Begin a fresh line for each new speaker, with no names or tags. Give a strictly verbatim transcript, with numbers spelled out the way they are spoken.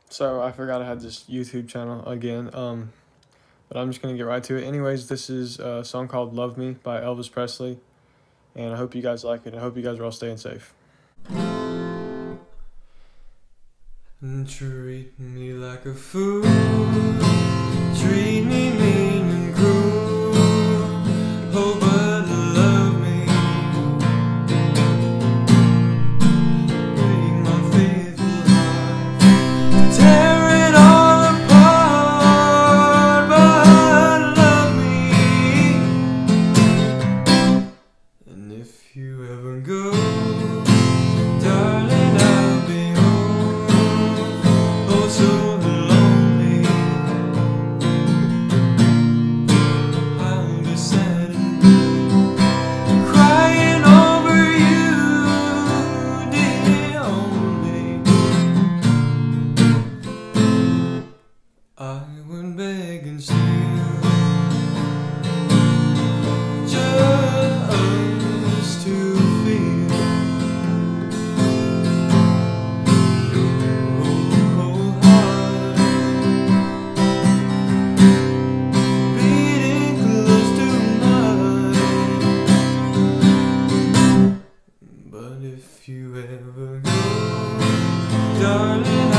So I forgot I had this YouTube channel again, um, but I'm just gonna get right to it. Anyways, this is a song called "Love Me" by Elvis Presley, and I hope you guys like it. I hope you guys are all staying safe. Treat me like a fool, treat me mean and cruel, oh but love me, break my faithful heart, tear it all apart, but love me, and if you ever go, darling, I'll be home, oh so lonely, I'll be sad and blue, crying over you, dear only. I would beg and steal just to feel your whole heart beating close to mine. But if you ever go, darling,